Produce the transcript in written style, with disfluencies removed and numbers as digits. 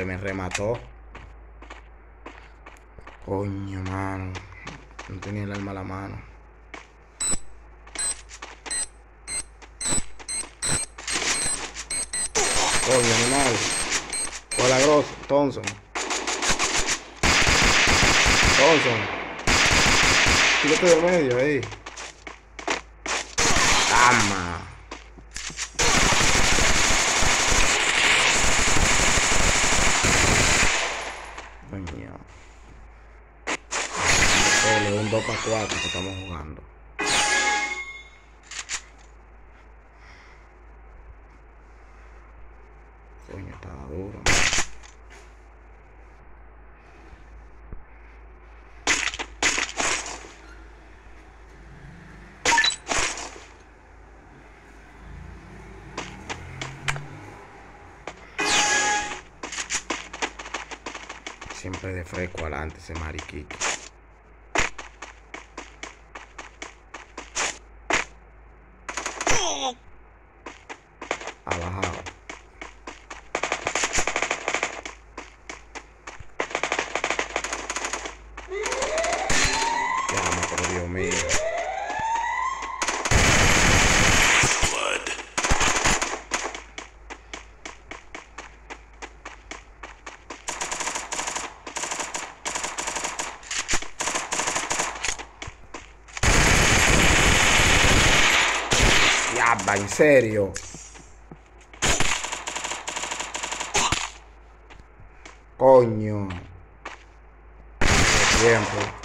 Diadre, me remató. Coño, mano. No tenía el arma a la mano. Coño, animal. Hola, Gross. Thompson. Tírate de medio ahí. Tama. Coño. Es un 2 para 4 que estamos jugando. Coño, estaba duro. Siempre de fresco adelante ese mariquito. Ha bajado. Ya, pero Dios mío. Ya, en serio. Coño. Tiempo.